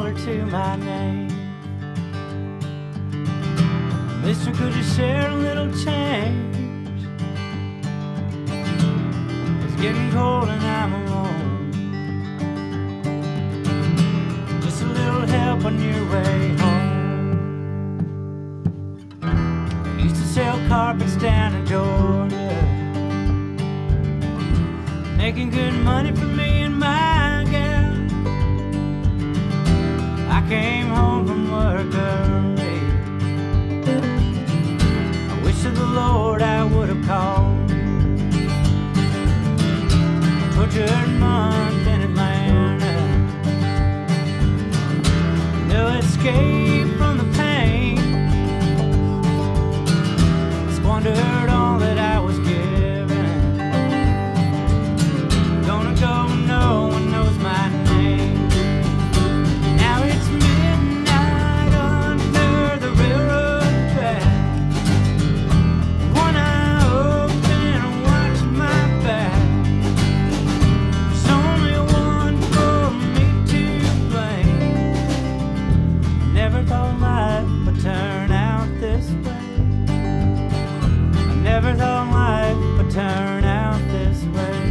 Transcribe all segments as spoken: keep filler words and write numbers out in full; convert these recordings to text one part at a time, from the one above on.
dollar to my name. Mister, could you share a little change? It's getting cold and I'm alone. Just a little help on your way home. I used to sell carpets down in Georgia, making good money for me and my gal. I came home from work early. I wish to the Lord I would have called. Tortured month in Atlanta, no escape from the pain. Squandered all that I was given. Gonna go, no one knows my name. Now it's midnight under the railroad track. One eye open and watch my back. There's only one for me to blame. Never thought life would turn out this way. Never thought life would turn out this way.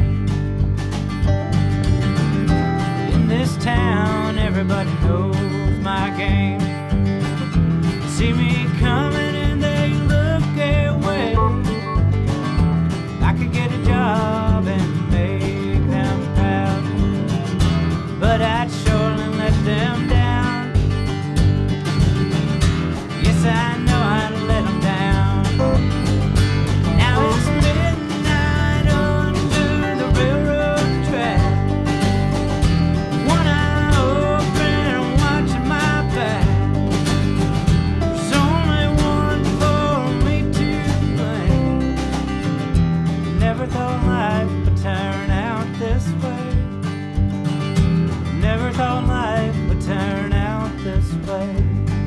In this town, everybody knows my game. They see me coming and they look away. I could get a job and make them proud, but I'd surely let them down. Yes, I know I'd let them down. Never thought life would turn out this way. Never thought life would turn out this way.